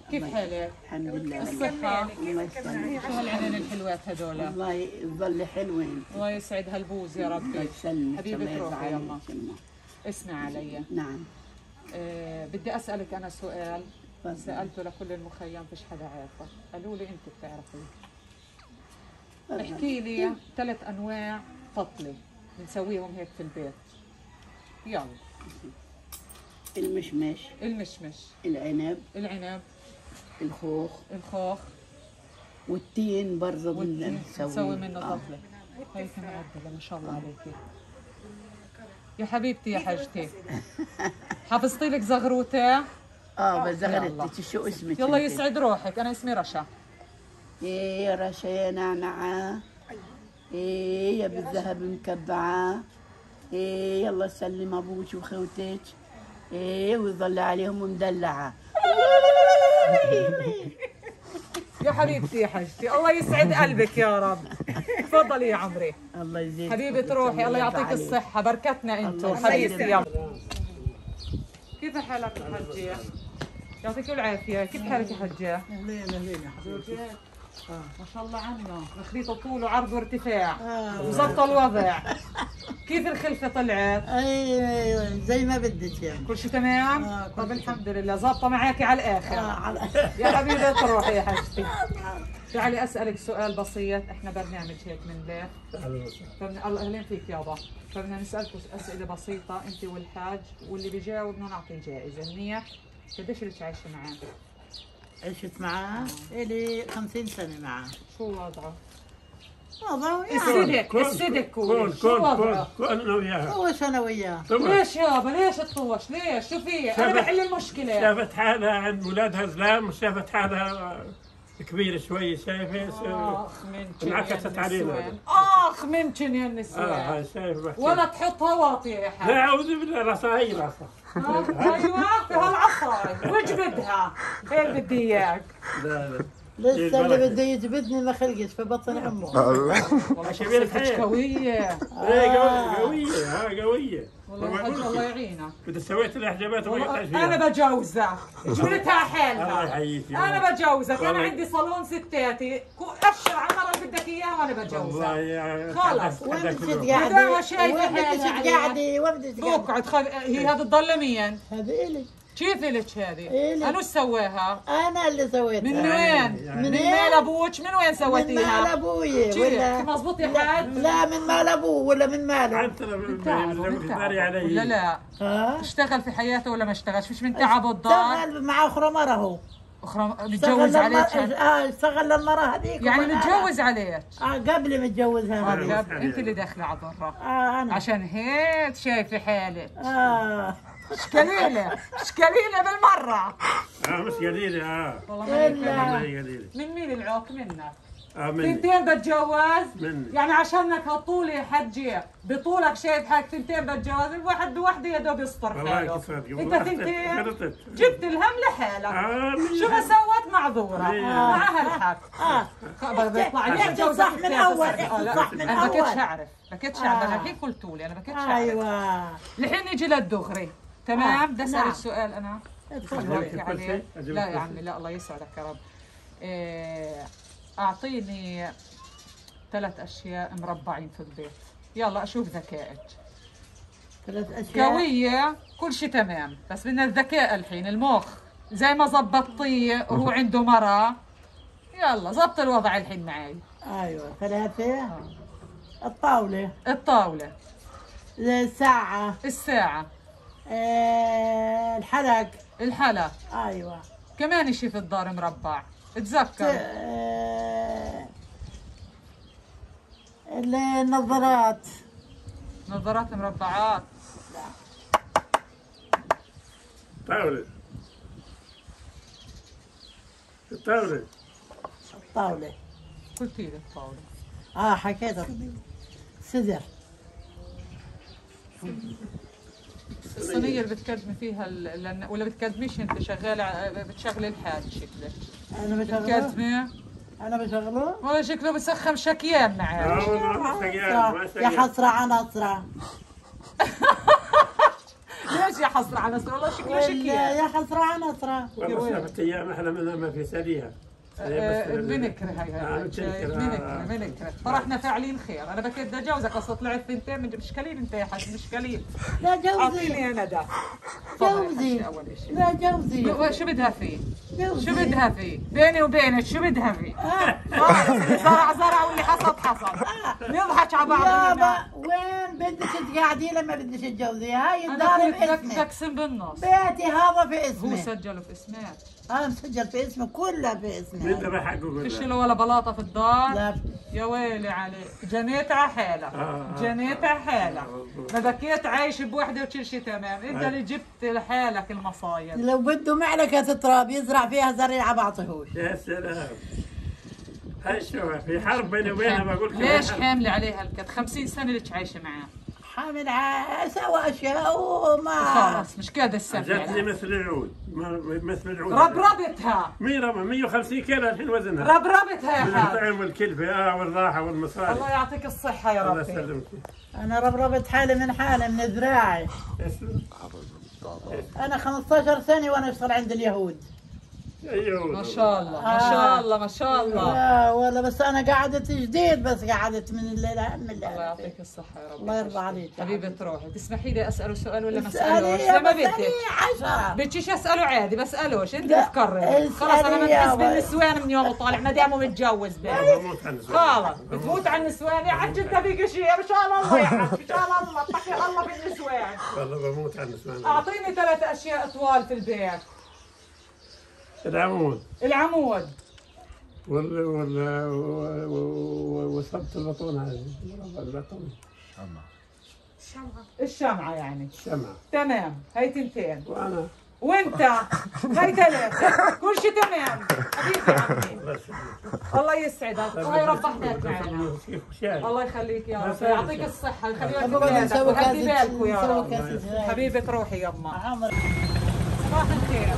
كيف حالك؟ الحمد لله. الصحة؟ الله يسلمك. شو هالعينين الحلوات هذول؟ الله يظل حلوين. الله يسعد هالبوز يا الله ربي. يسلمك. حبيبة روحي يما. اسمع علي. نعم. بدي اسألك انا سؤال تفضل. سألته لكل المخيم فيش حدا عارفه، قالوا لي انت بتعرفي. احكي لي 3 انواع فطلة بنسويهم هيك في البيت. يلا. المشمش، المشمش، العنب، العنب، الخوخ، الخوخ، والتين برضه بنسوي منه فطلة. هي كمان عدلة ما شاء الله عليكي. يا حبيبتي يا حاجتي. حافظتي لك زغروته؟ بس زغرتك شو اسمك؟ يلا يسعد روحك، انا اسمي رشا. ايه يا رشا يا نعنعة، ايه يا بالذهب مكبعة، ايه يلا سلم ابوك وخوتك، ايه ويظل عليهم مدلعة. يا حبيبتي يا حاجتي، الله يسعد قلبك يا رب. تفضلي يا عمري. الله يزيدك حبيبة روحي، الله يعطيك الصحة، بركتنا انتم حبيبتي يا كيف حالك يا حجة؟ يعطيك العافية، كيف حالك يا حجة؟ اهلين اهلين يا حبيبتي. ما شاء الله عنه، مخليطه طول وعرض وارتفاع وظبط الوضع. كيف الخلفة طلعت؟ ايوه زي ما بدك يعني. كل شيء تمام؟ طب الحمد لله، ظابطة معاكي على الآخر. يا حبيبة روحي يا حجتي. تعالي أسألك سؤال بسيط، احنا برنامج هيك بنلف. الله أهلين فيك يابا. فبدنا نسألكم أسئلة بسيطة أنت والحاج، واللي بيجاوب بدنا نعطيه جائزة، منيح؟ قديش اللي عايشة معاه؟ عشت معاه إلي 50 سنة معاه. شو وضعه؟ وضعه الصدق الصدق شو وضعه؟ انا وياها. هو أنا وياه. ليش يابا ليش تطوش؟ ليش؟ شو في؟ أنا بحل المشكلة. شافت حالها عند اولادها زلام وشافت حالها كبيرة شوي شايفة. انعكست علينا. اخ منشن يا النسوان. هاي شايفة. ولا تحطها واطية يا حاج. لا اعوذ بالله، راسها هي راسها. ايوه في هالعصاي، وش بدها؟ هي اللي بدي اياك. لا لسه اللي بده يجبدني ما خلقش في بطن امه. والله شبيرك قوية. قوية ها قوية. والله يا حاج الله يعينك. بدي سويت لها حجابات وما يحتاج فيها. انا بجوزك، جبتها حالها. الله يحييك. انا بجوزك، انا عندي صالون ستاتي، ابشر على المرة اللي بدك اياها وانا بجوزك. خلص. وين بدك قاعدة؟ شايفة حالها قاعدة؟ وين بدك اقعد هي هذا تضل مين؟ هذه إلي. كيف لك هذه؟ إلي. أنا وش سواها؟ أنا اللي سويتها. من وين؟ من مال أبوك؟ من وين سويتيها؟ من مال أبوي ولا مضبوط يا حاج؟ لا من مال أبوه ولا من ماله؟ انت علي. لا ها؟ اشتغل في حياته ولا ما اشتغلش؟ مش من تعبه الدار؟ اشتغل مع أخرى مرة هو. أخرى متجوز عليك؟ اشتغل للمرة هذيك. يعني متجوز عليك؟ قبل متجوزها. أنت اللي داخلة على ضرة. أنا. عشان هيك شايفة حالك. مش قليلة بالمرة. مش قليلة. والله ما قليلة. من مين العوق منك؟ مني. ثنتين بتجوز؟ مني. يعني عشانك هالطول يا حجي، بطولك شايف حالك ثنتين بتجوز، الواحد بوحده يا دوب يستر حاله. انت ثنتين جبت الهم لحالك. شو ما سوت معذورة مع هالحق. بيطلع لي صح من أول. صح من انا أول. بكيتش اعرف انا الحين قلتوا لي انا بكيتش اعرف. أيوة. الحين نيجي للدغري. تمام. بدي اسالك سؤال انا. تفضل. عليه. لا يا عمي لا، الله يسعدك يا رب. أعطيني 3 أشياء مربعين في البيت. يلا أشوف ذكائك. 3 أشياء قوية كل شيء تمام، بس بدنا الذكاء الحين، المخ زي ما زبطتيه وهو عنده مرة. يلا زبط الوضع الحين معي. أيوة 3. الطاولة. الطاولة. الساعة. الساعة. الحلق. الحلق. أيوة. كمان شيء في الدار مربع، اتذكر. النظارات. نظارات مربعات. طاولة. الطاولة. الطاولة. قلتي لي الطاولة. حكيتها. سدر. الصينية اللي بتقدمي فيها ولا بتقدميش انت شغالة بتشغلي الحاج شكلك؟ أنا بشغله؟ بتقدمي؟ أنا بشغله؟ والله شكله بسخم شكيان معاه. يا حسرة على نصرة. ليش يا حسرة على نصرة والله شكلها شكية. يا حسرة على نصرة. والله 7 أيام أحلى منها ما في سريها. منكره منكره فرحنا فاعلين خير. انا بكيت بدي اتجوزك اصلا طلعت ثنتين مش كليل انت يا حاج مش كليل. لا جوزي اعطيني يا ندى جوزي لا جوزي شو بدها فيه؟ جوزي شو بدها فيه؟ بيني وبينك شو بدها فيه؟ زرع واللي حصد حصد نضحك على بعض. يابا وين بدك تقعدي لما بدك تتجوزي؟ هاي الدار باسمك. تقسم بالنص. بيتي هذا في اسمي. هو سجله في اسمك. مسجل في اسمه كلها في اسمه. مين ذبح حقه؟ فيش له ولا بلاطه في الدار؟ لا. يا ويلي عليك جنيت على حالك جنيت على حالك. ما بكيت عايش بوحده وكل شيء تمام. انت اللي جبت لحالك المصايب. لو بده معلقة تراب يزرع فيها زريعة بعطيهوش. يا سلام. هاي شو في حرب بيني وبينها بقول لك. ليش حامله عليها الكد 50 سنه اللي عايشه معاه؟ حامل سوى اشياء وما خلاص مش قادر السبب. جاتني مثل العود مثل العود. ربربتها. مين رمى 150 كيلو الحين وزنها. ربربتها يا حاج. الطعم والكلفه والراحه والمصاري. الله يعطيك الصحه يا الله ربي. يسلمك. انا ربربت حالي من حالي من ذراعي. انا 15 سنه وانا اشتغل عند اليهود. ايوه ما شاء الله ما شاء الله ما شاء الله. لا ولا بس انا قعدت جديد بس قعدت من الليل من الليل. الله يعطيك الصحة يا رب. الله يرضى عليك حبيبة روحي. تسمحي لي اسأله سؤال ولا ما اسألي اسألوش؟ يا لما بس بدك. 10 بدكيش اسأله عادي بسألوش انت لا، تقرر. خلاص انا ما اسألي يا بحس بابا. بالنسوان من يوم طالع ما دامه متجوز بيه. بموت عن الزواج. خلاص بتموت على النسوان يا حج انت فيك شيء ان شاء الله يا حج ان شاء الله اتقي الله بالنسوان. والله بموت عن النسوان. اعطيني 3 اشياء طوال في البيت. العمود العمود وصبت البطون هذه البطون. الشمعة يعني. الشمعة. تمام هي 2. وانا وانت هاي 3 كل شيء تمام حبيبي عمي. الله يسعدك الله يربحك معنا. الله يخليك يا رب يعطيك الصحة يخليك بيتك وهدي بالكم يا رب. حبيبة روحي يما. صباح الخير.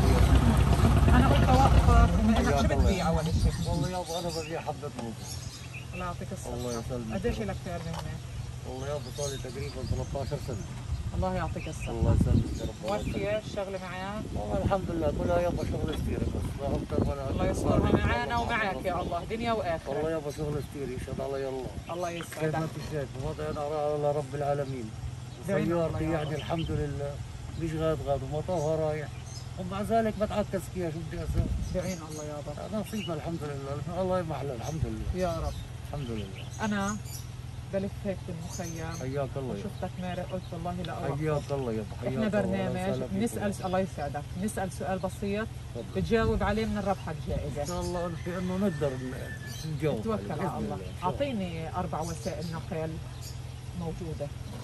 انا قلت اوقفك بما انك شو بتبيع اول شيء؟ والله يابا انا ببيع حبة موز. الله يعطيك الصحة. الله يسلمك. قديش لك في أرمينيا؟ والله يابا صار لي تقريبا 13 سنة. الله يعطيك الصحة. الله يسلمك يا رب. وفي الشغلة معاك؟ والله الحمد لله كلها يابا شغل كثير بس لا اكثر ولا الله يسترها معانا ومعك يا الله دنيا واخره. والله يابا شغل كثير يشهد علي الله. الله كيف يسعدك. ما انت شايف وضعنا على رب العالمين. سيارتي يعني الحمد لله مش غاد ومطوها رايح ومع ذلك بتعكس فيها شو بدي اسوي؟ بعين الله يابا. نصيبنا الحمد لله الله محلى الحمد لله. يا رب. الحمد لله. انا بلف هيك بالمخيم حياك الله يابا. وشفتك مارق قلت والله لا حياك الله يابا. احنا برنامج بنسال الله يسعدك بنسال سؤال بسيط بتجاوب عليه من ربحك جائزه. ان شاء الله انه نقدر نجاوب. توكل على الله. اعطيني 4 وسائل نقل موجوده.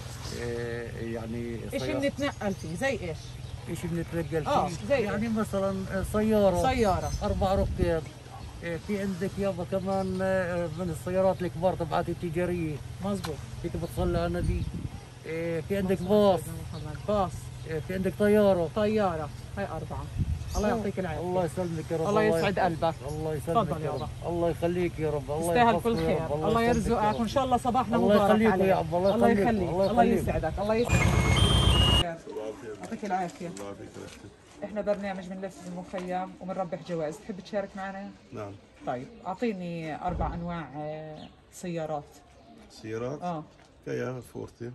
يعني ايش بنتنقل فيه زي ايش؟ ايش بنتنقل فيه؟ زي يعني مثلا سيارة 4 ركاب. في عندك يابا كمان من السيارات الكبار تبعات التجارية. مزبوط. هيك بتصلي على النبي. في عندك باص. في عندك طيارة. هاي 4. الله يعطيك العافية. الله يسلمك يا رب. الله يسعد قلبك. الله يسلمك تفضل يا يابا. رب. الله يخليك يا رب. الله يستاهل يحفظك كل يا خير. رب. الله يرزقك وان شاء الله صباحنا الله مبارك يخليك عليك. يا عم. الله يخليك. الله يسعدك. الله يسعدك. يعطيك العافية. احنا برنامج بنلف بالمخيم وبنربح جوائز، تحب تشارك معنا؟ نعم. طيب اعطيني 4 انواع سيارات. سيارات؟ كيا فورتي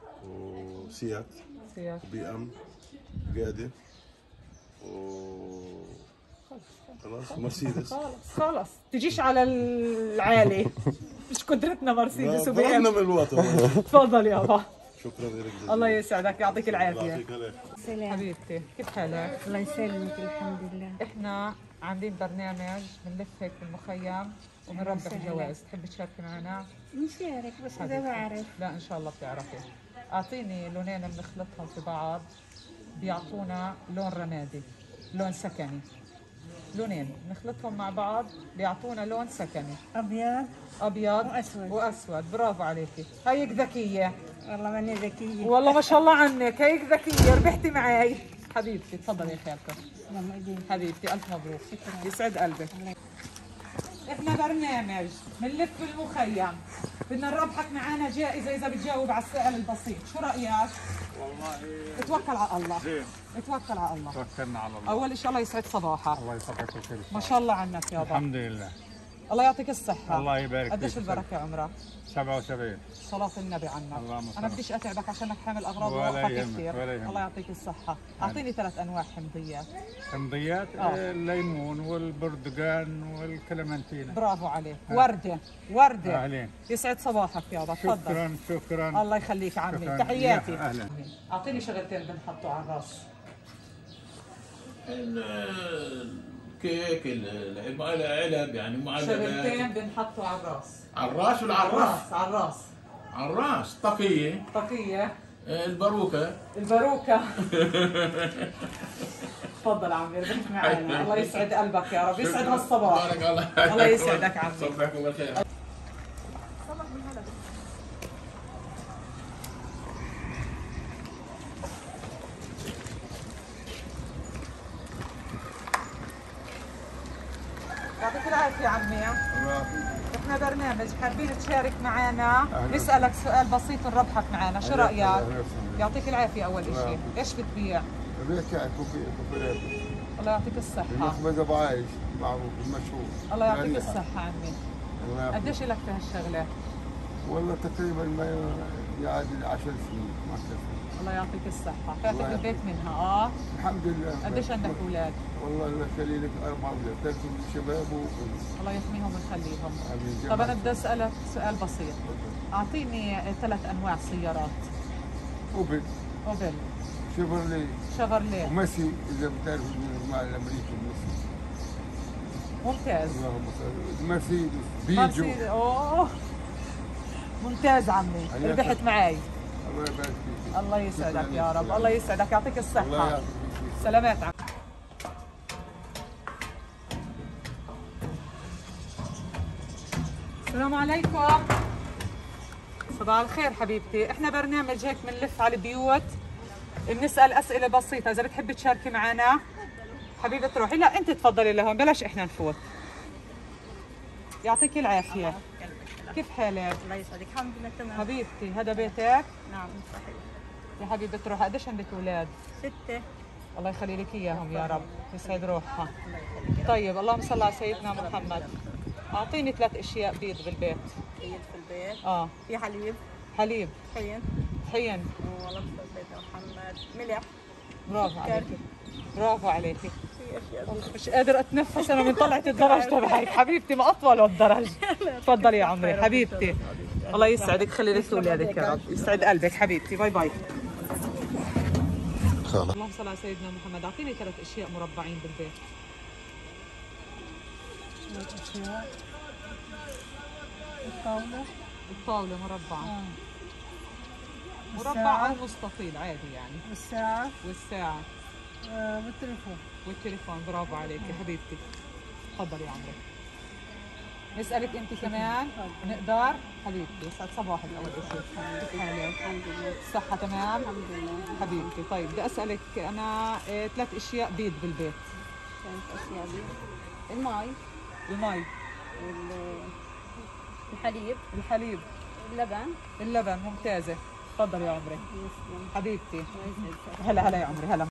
وسيات وبي ام قادة خلاص مرسيدس. خلاص تجيش على العالي. مش قدرتنا مرسيدس وبي ام. من الوطن. تفضل يابا. شكرا لك. الله يسعدك يعطيك العافية. سلام. حبيبتي كيف حالك؟ الله يسلمك الحمد لله. احنا عاملين برنامج بنلف هيك بالمخيم وبنربح جوائز، تحب تشاركي معنا؟ نشارك بس اذا بعرف. لا ان شاء الله بتعرفي. اعطيني لونين بنخلطهم في بعض بيعطونا لون رمادي، لون سكني. لونين نخلطهم مع بعض بيعطونا لون سكني. ابيض واسود. برافو عليكي. هيك ذكيه. والله ماني ذكيه. والله ما شاء الله عنك هيك ذكيه. ربحتي معي حبيبتي. تفضلي يا خالتي. حبيبتي الف مبروك. يسعد قلبك. احنا برنامج بنلف بالمخيم بدنا نربحك معنا جائزه اذا بتجاوب على السؤال البسيط. شو رايك؟ والله اتوكل على الله. زين. اتوكل على الله. توكلنا على الله. اول شيء الله يسعد صباحك. الله يسعدك وكل ما شاء الله عنك يابا. الحمد لله. الله يعطيك الصحة. الله يبارك فيك. قديش البركة عمرك؟ 77. صلاة النبي عنك. اللهم صل. أنا بديش أتعبك عشانك حامل أغراض ولا ووقفك يهمك، كثير. ولا يهمك. الله يعطيك الصحة. أعطيني 3 أنواع حمضيات. حمضيات الليمون والبرتقال والكلمنتين. برافو عليك. وردة وردة. أهلين. يسعد صباحك يابا. تفضل. شكرا شكرا. الله يخليك عمي. شكراً. تحياتي. أهلا. أعطيني شغلتين بنحطوا على الراس. الكيك العلب يعني معلبات. شغلتين بنحطوا على الراس. على الراس ولا على الراس؟ على الراس. على الراس طاقية. طاقية. الباروكة. الباروكة. تفضل عمي ربحت معانا. الله يسعد قلبك يا رب. يسعد هالصباح. بارك الله. الله يسعدك عمي. صبحكم بالخير. يعطيك العافية عمي. احنا برنامج حابين تشارك معنا نسألك سؤال بسيط نربحك معنا، شو رأيك؟ يعطيك العافية أول شيء، ايش بتبيع؟ ببيع كعك وكريب. الله يعطيك الصحة. المخبز أبو عايش معروف المشهور. الله يعطيك الصحة عمي. قديش لك في هالشغلة؟ والله تقريبا ما يعادل 10 سنين ما كفي. الله يعطيك الصحة، فاتك البيت منها الحمد لله. قديش عندك أولاد؟ والله الله يخلي لك 4 أولاد، 3 شباب وبنت. الله يحميهم ويخليهم. آمين. طب أنا بدي أسألك سؤال بسيط، أعطيني 3 أنواع سيارات. أوبل. أوبل. شيفرليه وميسي إذا بتعرف المال الأمريكي ميسي. ممتاز. اللهم صل. مرسيدس بيجو. أوه ممتاز عمي، ربحت معي. الله يبارك فيك. الله يسعدك يا رب. الله يسعدك، يعطيك الصحة. الله يعطيك. سلامات عمي. السلام عليكم. صباح الخير حبيبتي، احنا برنامج هيك بنلف على البيوت بنسأل أسئلة بسيطة، إذا بتحبي تشاركي معنا حبيبة روحي. لا أنت تفضلي لهون، بلاش إحنا نفوت. يعطيك العافية. كيف حالك؟ الله يسعدك. الحمد لله تمام حبيبتي. هذا بيتك؟ نعم صحيح. يا حبيبة روحي قديش عندك أولاد؟ 6. الله يخلي لك إياهم يا رب، يسعد روحها. طيب اللهم صل على سيدنا محمد. أعطيني 3 أشياء بيض بالبيت. بيض في البيت؟ في حليب. حليب. طحين. طحين. والله سيدنا محمد. ملح. برافو عليكي. برافو عليكي. مش قادر اتنفس انا من طلعة الدرج تبعك حبيبتي، ما اطول الدرج. تفضلي يا عمري حبيبتي. الله يسعدك، خلي لك اولادك يا رب، يسعد قلبك حبيبتي. باي باي. اللهم صل على سيدنا محمد. اعطيني 3 أشياء مربعين بالبيت. 3 أشياء. الطاولة. الطاولة مربعة. مربع او مستطيل عادي يعني. والساعة. والتليفون. برافو عليك يا حبيبتي. تفضلي يا عمري. نسألك انت كمان نقدر حبيبتي. يسعد صباحك اول شيء. كيف حالك؟ الحمد لله. الصحة تمام؟ الحمد لله حبيبتي. طيب بدي اسألك انا 3 أشياء بيض بالبيت. 3 أشياء بيض. المي. الحليب. اللبن. ممتازة. تفضلي يا عمري. حبيبتي. هلا يا عمري. هلا.